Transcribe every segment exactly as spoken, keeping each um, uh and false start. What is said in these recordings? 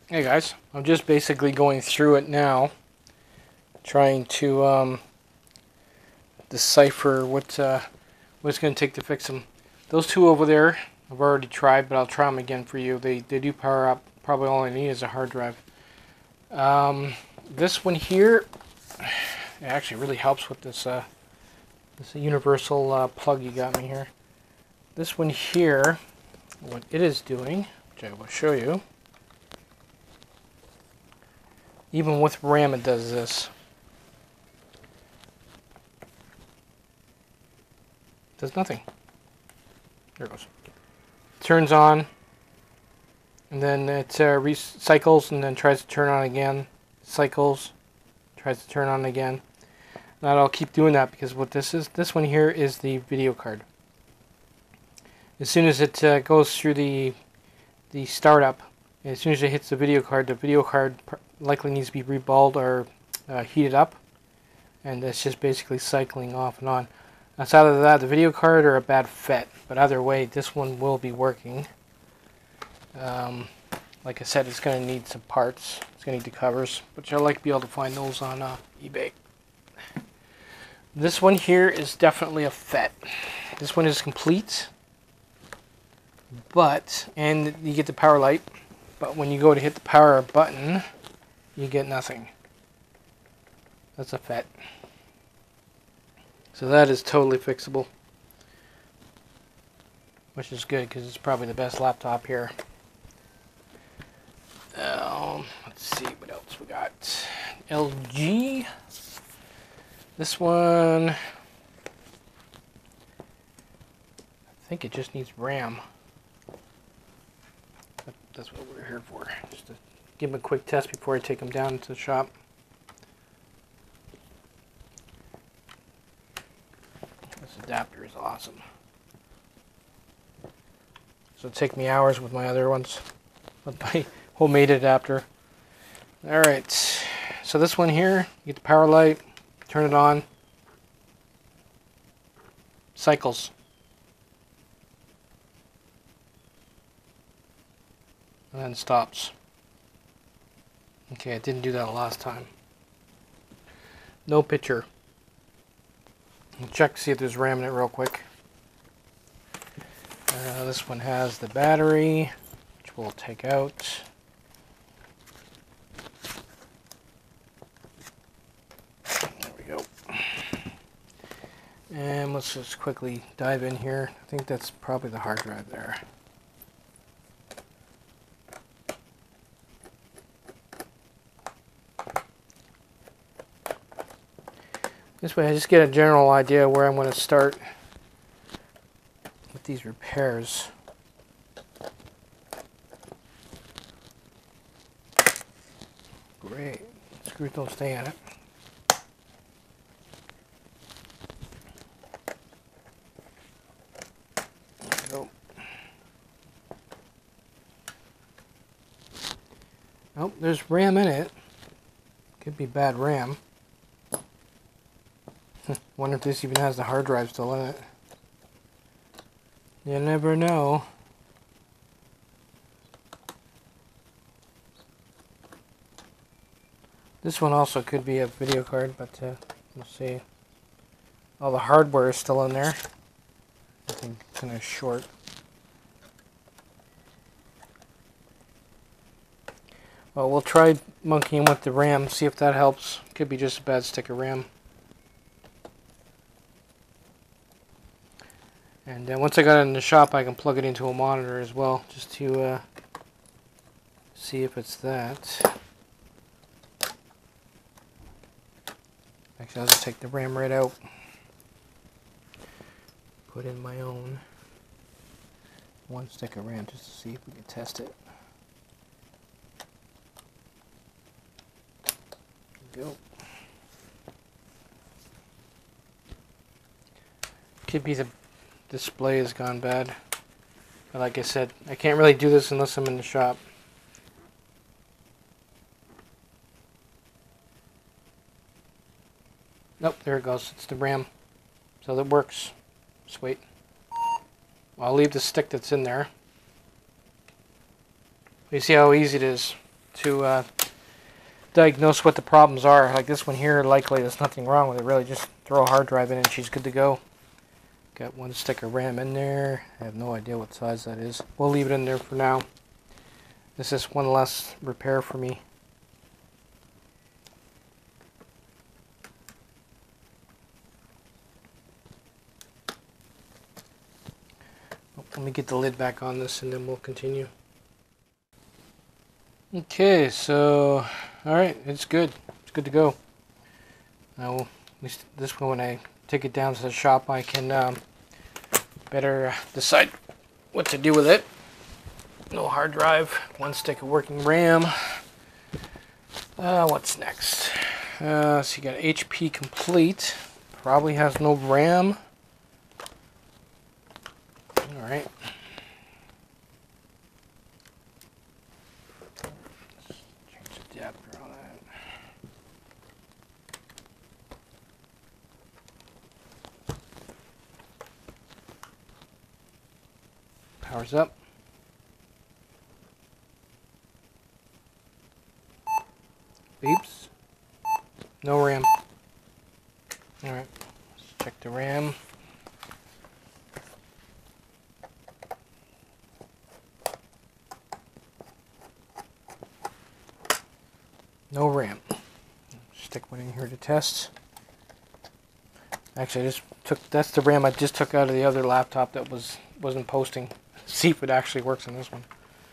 Hey guys, I'm just basically going through it now, trying to um, decipher what uh, what it's going to take to fix them. Those two over there I've already tried, but I'll try them again for you. They they do power up. Probably all I need is a hard drive. Um, this one here, it actually really helps with this uh, this universal uh, plug you got me here. This one here, what it is doing, which I will show you. Even with RAM, it does this. It does nothing. There it goes. Turns on, and then it uh, recycles, and then tries to turn on again. Cycles, tries to turn on again. Now I'll keep doing that because what this is, this one here is the video card. As soon as it uh, goes through the the startup, as soon as it hits the video card, the video card likely needs to be reballed or uh, heated up, and it's just basically cycling off and on. That's either that, the video card, or a bad F E T, but either way, this one will be working. Um, like I said, it's going to need some parts. It's going to need the covers, but you'll like to be able to find those on uh, eBay. This one here is definitely a F E T. This one is complete, but, and you get the power light, but when you go to hit the power button, you get nothing. That's a F E T. So that is totally fixable, which is good because it's probably the best laptop here. Um, let's see what else we got. L G. This one, I think it just needs RAM. That's what we're here for, just to give them a quick test before I take them down to the shop. This adapter is awesome. So it'll take me hours with my other ones, with my homemade adapter. Alright, so this one here, you get the power light, turn it on, cycles. And then stops. Okay, I didn't do that last time. No picture. I'll check to see if there's RAM in it real quick. Uh, this one has the battery, which we'll take out. There we go. And let's just quickly dive in here. I think that's probably the hard drive there. This way I just get a general idea where I'm going to start with these repairs. Great. Screws don't stay in it. There we go. Oh, there's RAM in it. Could be bad RAM. Wonder if this even has the hard drive still in it. You never know. This one also could be a video card, but uh, we'll see. All the hardware is still in there. I think it's kind of short. Well, we'll try monkeying with the RAM, see if that helps. Could be just a bad stick of RAM. And then once I got it in the shop, I can plug it into a monitor as well, just to uh, see if it's that. Actually, I'll just take the RAM right out. Put in my own one stick of RAM just to see if we can test it. There we go. Could be the display has gone bad, but like I said, I can't really do this unless I'm in the shop. Nope, there it goes. It's the RAM, so that works. Sweet. Well, I'll leave the stick that's in there. You see how easy it is to uh, diagnose what the problems are. Like this one here, likely there's nothing wrong with it. Really, just throw a hard drive in and she's good to go. Got one stick of RAM in there. I have no idea what size that is. We'll leave it in there for now. This is one less repair for me. Let me get the lid back on this and then we'll continue. Okay, so alright, it's good. It's good to go. Now, at least this one, when I take it down to the shop, I can um, better decide what to do with it. No hard drive, one stick of working RAM. Uh, what's next? Uh, so you got H P Complete. Probably has no RAM. Alright. Change the adapter on that. Powers up. Beeps. No RAM. Alright. Let's check the RAM. No RAM. Stick one in here to test. Actually, I just took, that's the RAM I just took out of the other laptop that was, wasn't posting. See if it actually works on this one.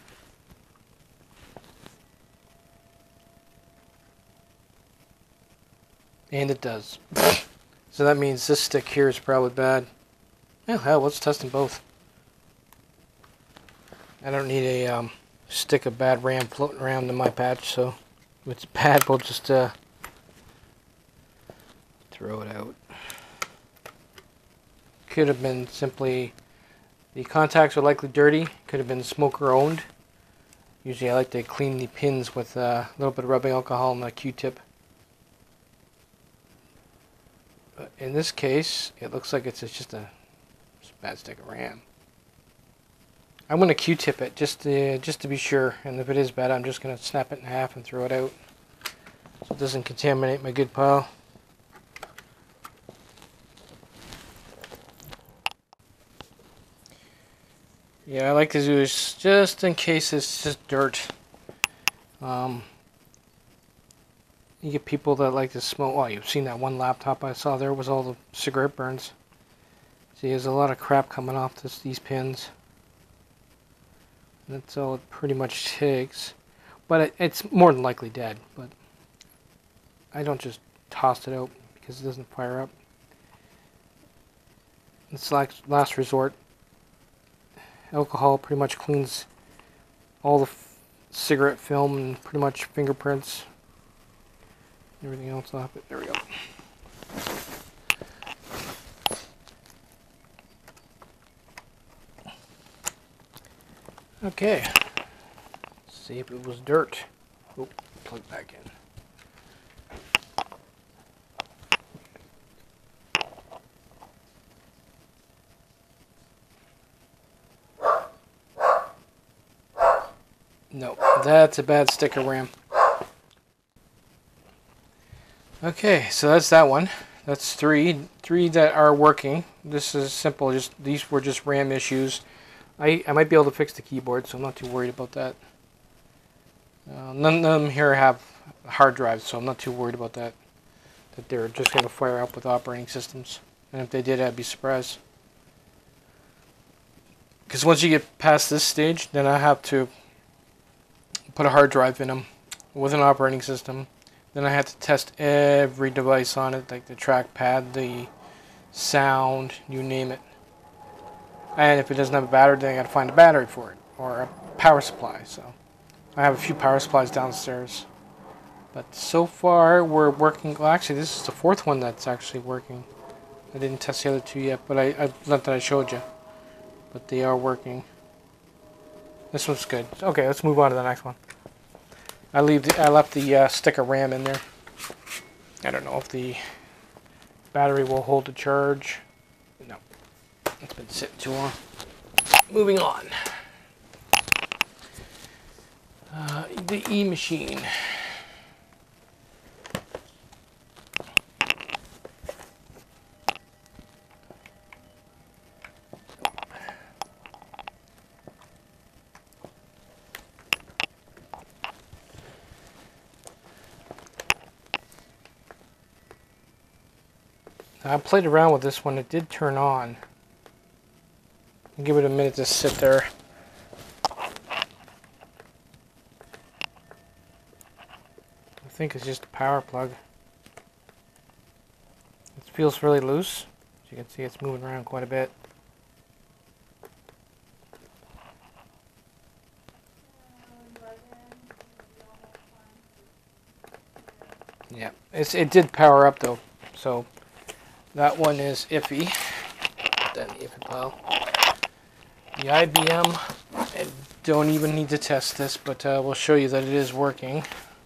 And it does. So that means this stick here is probably bad. Oh hell, let's test them both. I don't need a um, stick of bad RAM floating around in my patch, so if it's bad, we'll just uh, throw it out. Could have been simply, the contacts are likely dirty. Could have been smoker owned. Usually I like to clean the pins with uh, a little bit of rubbing alcohol and a Q-tip. But in this case, it looks like it's just a, just a bad stick of RAM. I'm going to Q-tip it just to, just to be sure, and if it is bad, I'm just going to snap it in half and throw it out so it doesn't contaminate my good pile. Yeah, I like to do this just in case it's just dirt. Um, you get people that like to smoke. Well, you've seen that one laptop I saw there was all the cigarette burns. See, there's a lot of crap coming off this, these pins. That's all it pretty much takes. But it, it's more than likely dead. But I don't just toss it out because it doesn't fire up. It's like last resort. Alcohol pretty much cleans all the f cigarette film and pretty much fingerprints. Everything else off it. There we go. Okay. Let's see if it was dirt. Oh, plug back in. No, that's a bad stick of RAM. Okay, so that's that one. That's three. Three that are working. This is simple. Just these were just RAM issues. I, I might be able to fix the keyboard, so I'm not too worried about that. Uh, none, none of them here have hard drives, so I'm not too worried about that. That they're just going to fire up with operating systems. And if they did, I'd be surprised. Because once you get past this stage, then I have to put a hard drive in them with an operating system. Then I have to test every device on it, like the trackpad, the sound, you name it. And if it doesn't have a battery, then I gotta find a battery for it, or a power supply. So I have a few power supplies downstairs. But so far we're working. Well, actually, this is the fourth one that's actually working. I didn't test the other two yet, but I, I not that I showed you. But they are working. This one's good. Okay, let's move on to the next one. I leave the, I left the uh, stick of RAM in there. I don't know if the battery will hold the charge. No, it's been sitting too long. Moving on. Uh, the E-machine. I played around with this one. It did turn on. I'll give it a minute to sit there. I think it's just a power plug. It feels really loose. As you can see, it's moving around quite a bit. Yeah, it's, it did power up though, so that one is iffy. Put that in the iffy pile. The I B M, I don't even need to test this, but uh, we'll show you that it is working.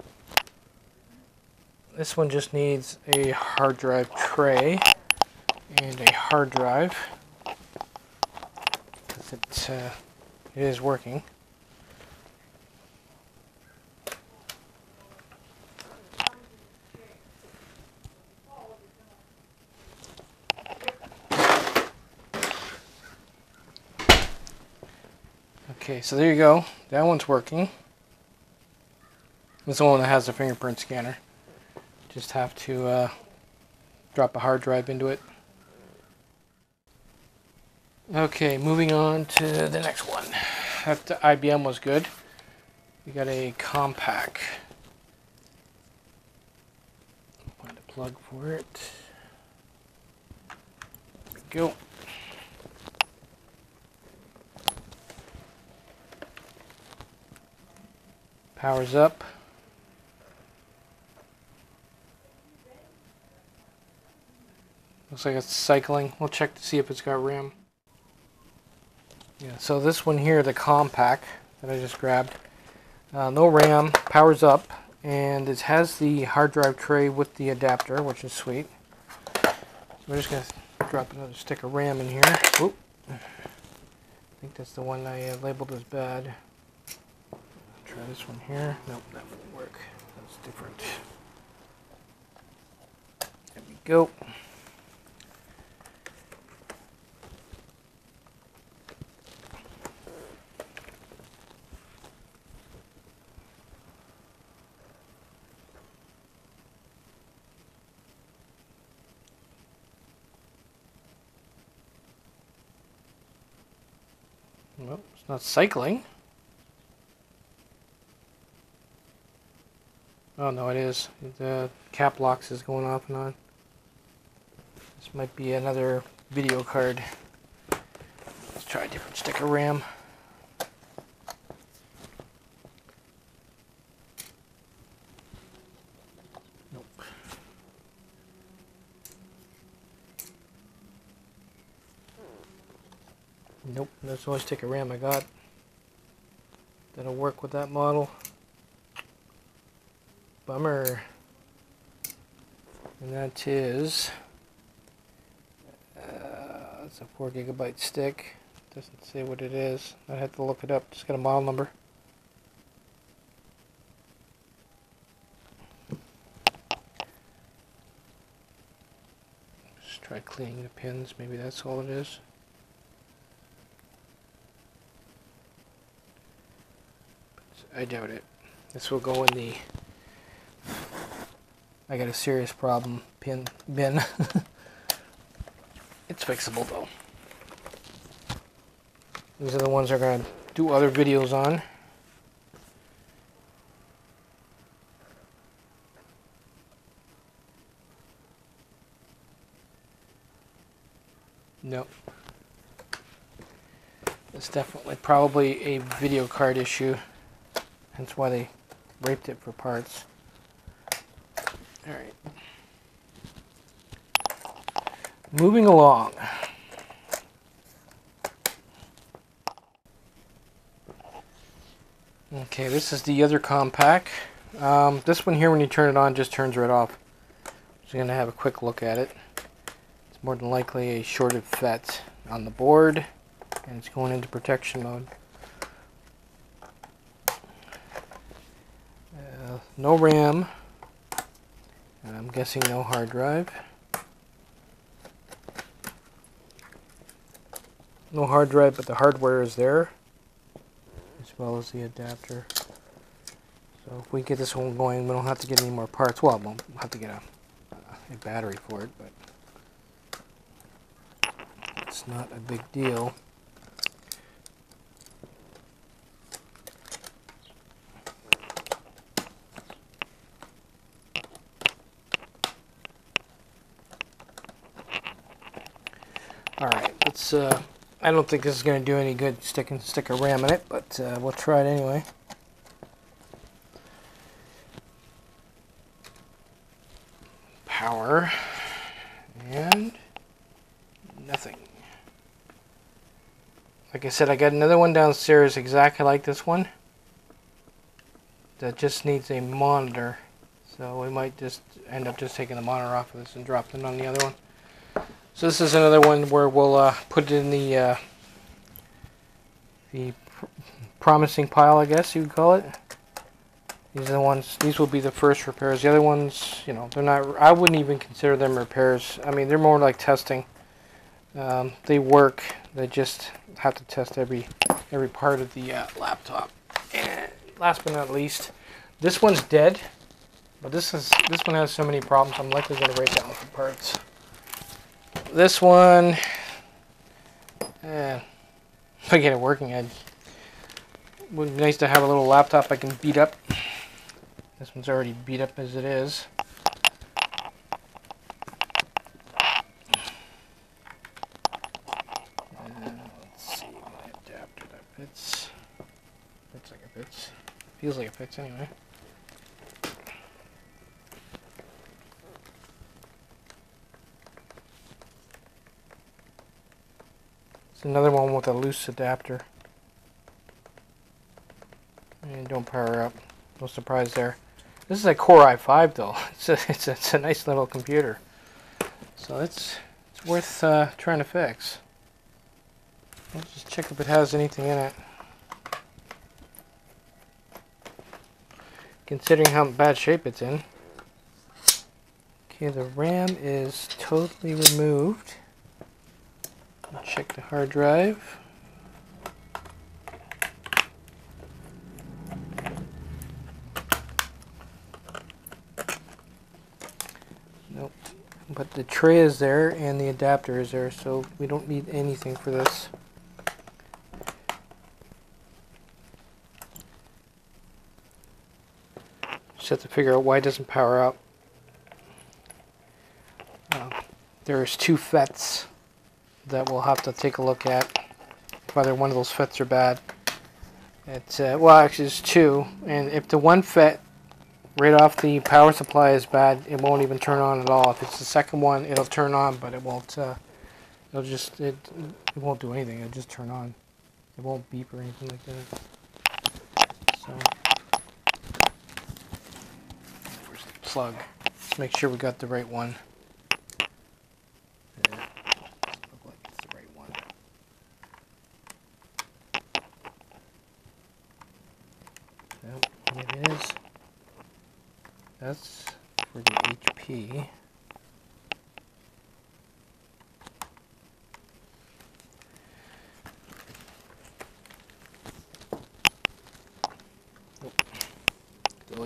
This one just needs a hard drive tray and a hard drive. It, uh, it is working. Okay, so there you go. That one's working. This is the one that has the fingerprint scanner. Just have to uh, drop a hard drive into it. Okay, moving on to the next one. That I B M was good. We got a Compaq. Find a plug for it. There we go. Powers up. Looks like it's cycling. We'll check to see if it's got RAM. Yeah, so this one here, the Compaq that I just grabbed, uh, no RAM, powers up, and it has the hard drive tray with the adapter, which is sweet. So we're just going to drop another stick of RAM in here. Oop. I think that's the one I uh, labeled as bad. Try this one here. Nope, that won't work. That's different. There we go. Well, it's not cycling. Oh no, it is. The cap locks is going off and on. This might be another video card. Let's try a different stick of RAM. Nope. Nope, that's the only stick of RAM I got. That'll work with that model. Bummer. And that is, uh, it's a four gigabyte stick. Doesn't say what it is. I had to look it up. Just got a model number. Just try cleaning the pins. Maybe that's all it is. But I doubt it. This will go in the I got a serious problem pin bin. It's fixable though. These are the ones I'm going to do other videos on. Nope. It's definitely probably a video card issue. Hence why they raped it for parts. Alright. Moving along. Okay, this is the other Compaq. Um, this one here, when you turn it on, just turns right off. So I'm going to have a quick look at it. It's more than likely a shorted FET on the board, and it's going into protection mode. no RAM. And I'm guessing no hard drive. No hard drive, but the hardware is there, as well as the adapter. So if we get this one going, we don't have to get any more parts. Well, we'll have to get a, a battery for it, but it's not a big deal. All right, let's. Uh, I don't think this is going to do any good sticking stick a RAM in it, but uh, we'll try it anyway. Power and nothing. Like I said, I got another one downstairs exactly like this one that just needs a monitor, so we might just end up just taking the monitor off of this and dropping it on the other one. So this is another one where we'll uh, put it in the uh, the pr promising pile, I guess you would call it. These are the ones. These will be the first repairs. The other ones, you know, they're not. I wouldn't even consider them repairs. I mean, they're more like testing. Um, they work. They just have to test every every part of the uh, laptop. And last but not least, this one's dead, but this is this one has so many problems. I'm likely going to break down some parts. This one, eh, if I get it working, it would be nice to have a little laptop I can beat up. This one's already beat up as it is. And let's see, my adapter that fits. Looks like it fits. Feels like it fits anyway. Another one with a loose adapter. And don't power up. No surprise there. This is a Core i five though. It's a, it's a, it's a nice little computer. So it's, it's worth uh, trying to fix. Let's just check if it has anything in it. Considering how bad shape it's in. Okay, the RAM is totally removed. Check the hard drive. Nope. But the tray is there and the adapter is there, so we don't need anything for this. Just have to figure out why it doesn't power up. Uh, there's two F E Ts that we'll have to take a look at, whether one of those F E Ts are bad. It's uh, well, actually, it's two, and if the one F E T right off the power supply is bad, it won't even turn on at all. If it's the second one, it'll turn on, but it won't. Uh, it'll just it it won't do anything. It'll just turn on. It won't beep or anything like that. So, where's the plug? Let's make sure we got the right one. It is. That's for the H P. Nope. Oy.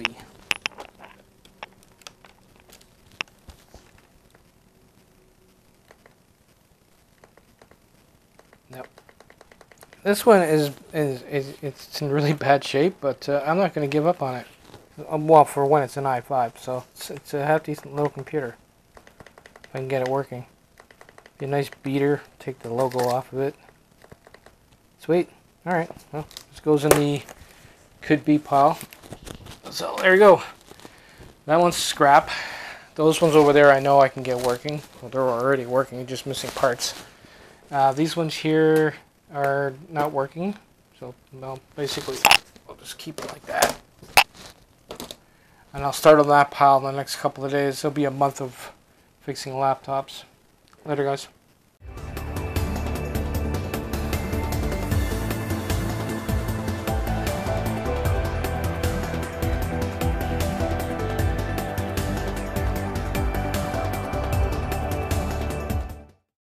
Nope. This one is, is, is it's in really bad shape, but uh, I'm not going to give up on it. Um, well, for when it's an i five, so it's, it's a half decent little computer. If I can get it working. Be a nice beater, take the logo off of it. Sweet. Alright, well, this goes in the could be pile. So there you go. That one's scrap. Those ones over there I know I can get working. Well, they're already working, just missing parts. Uh, these ones here are not working, so well, basically I'll just keep it like that, and I'll start on that pile in the next couple of days. There'll be a month of fixing laptops. Later, guys.